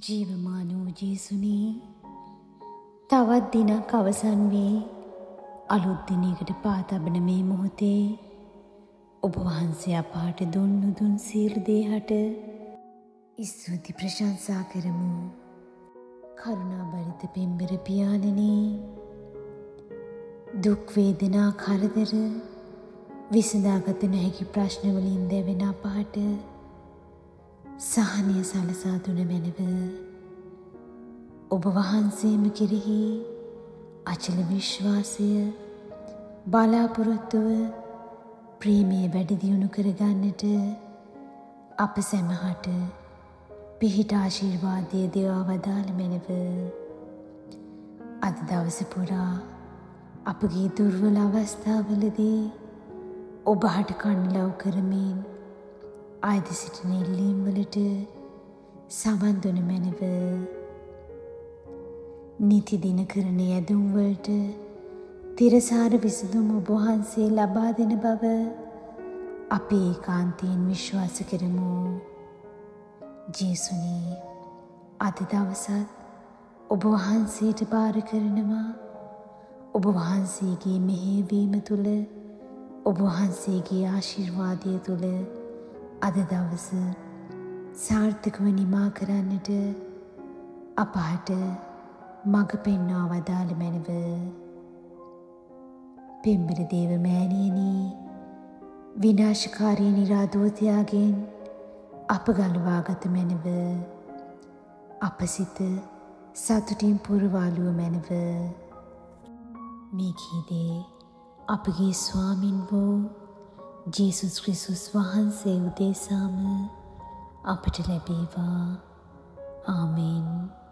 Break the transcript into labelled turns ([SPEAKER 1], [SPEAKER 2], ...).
[SPEAKER 1] ජීවමාන වූ ජේසුනේ තවත් දිනක් අවසන් වී අලුත් දිනයකට පා තබන මේ මොහොතේ ඔබ වහන්සේ අපට දුන්නු දුන් සියලු දේ හට ස්තුති ප්‍රශංසා කරමු. කරුණාබරිත පෙම්බර පියාණෙනි, දුක් වේදනා කරදර විසඳාගත නොහැකි ප්‍රශ්න වලින් දැවෙන අපට සහනය සලසා දුන මැනව ඔබ වහන්සේම කෙරෙහි අචල විශ්වාසය බලාපොරොත්තුව ප්‍රේමය වැඩි දියුණු කරගන්නට අප සැමහට පිහිට ආශිර්වාදය දෙවා වදාළ මැනව අද දවස පුරා අපගේ දුර්වල අවස්ථාවලදී ඔබහට කණ්ලව් කරමින් අයද සිටින ඉල්ලීම් වලට සවන් දුන මැනව නීති දින කරන යැදුම් වලට තිරසාර විසඳුම් ඔබ වහන්සේ ලබා දෙන බව අපි ඒකාන්තයෙන් විශ්වාස කරමු. ජේසුනේ, අද දවසත් ඔබ වහන්සේට බාර කරනවා. ඔබ වහන්සේගේ මෙහෙයවීම තුළ, ඔබ වහන්සේගේ ආශිර්වාදය තුළ අද දවස සාර්ථකව නිමා කරන්නට අපහට මඟ පෙන්වා වදාළ මැනව. පෙම්බර දේව මෑණියනි, විනාශකාරී නිරාදෝතයාගෙන් අප ගලවාගත මැනව. අප සිත සතුටින් පුරවාලුව මැනව. මේ කීදේ අපගේ ස්වාමින් වූ ජේසුස් ක්‍රිස්තුස් වහන්සේ උදෙසාම අපට ලැබේවා. ආමෙන්.